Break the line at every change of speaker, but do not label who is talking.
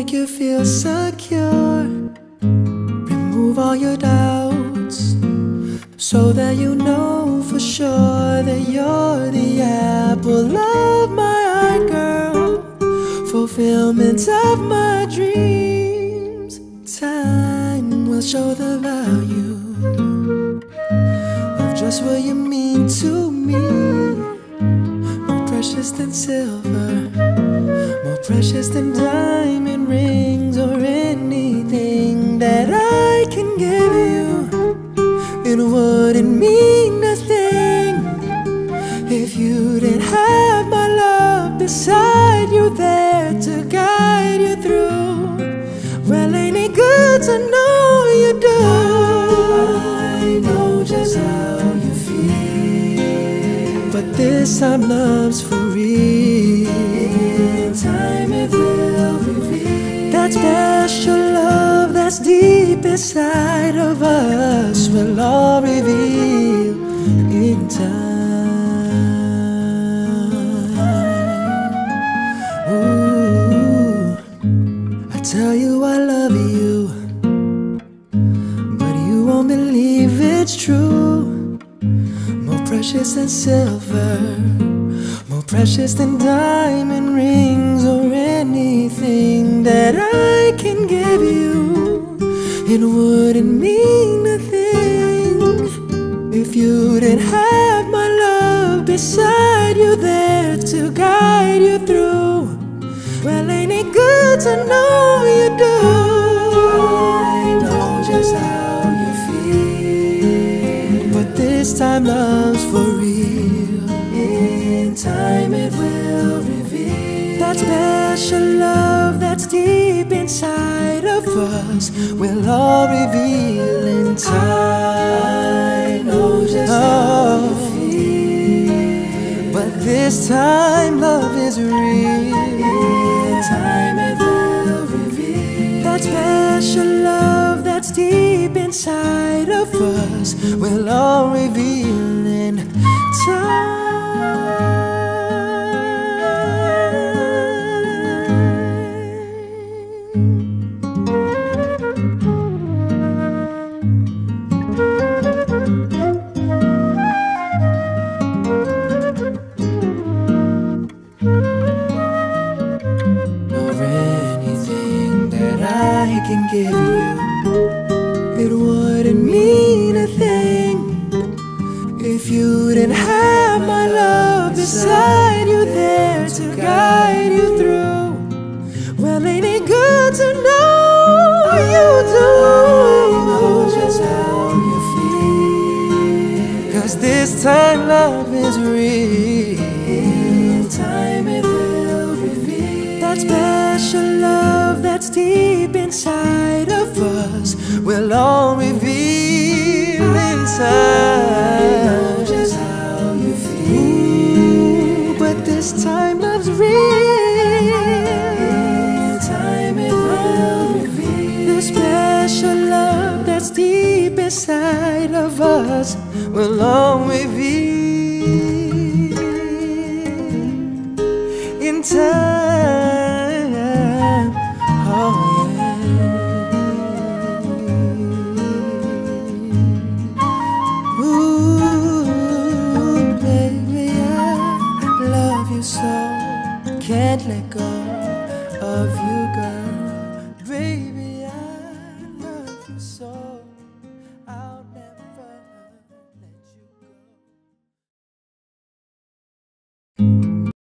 make you feel secure. Remove all your doubts, so that you know for sure that you're the apple of my eye, girl, fulfillment of my dreams. Time will show the value of just what you mean to me. More precious than silver, more precious than diamond rings, or anything that I can give you. It wouldn't mean nothing if you didn't have my love beside you, there to guide you through. Well, ain't it good to know you do? I know just how you feel, but this time love's for real. In time it will reveal that special love that's deep inside of us. Will all reveal in time. Ooh, I tell you I love you, but you won't believe it's true. More precious than silver, more precious than diamond rings, or anything that I can give you. It wouldn't mean nothing if you didn't have my love beside you, there to guide you through. Well, ain't it good to know you do? I know just how you feel, but this time love's for real. In time it will reveal that special love that's deep inside of us. Will all reveal in time. I know just how you feel, but this time love is real. In time it will reveal that special love that's deep inside of us. Will all reveal in time. I can give you, it wouldn't mean a thing if you didn't have my love beside you, there to guide you through. Well, ain't it good to know you do? I know just how you feel, 'cause this time love is real. In time it will reveal that special love that's deep inside of us. Will all reveal in time. I know just how you feel, but this time love's real. In time it will reveal the special love that's deep inside of us. Will all reveal in time. Oh yeah. Ooh, baby, I love you so, can't let go of you, girl. Baby, I love you so.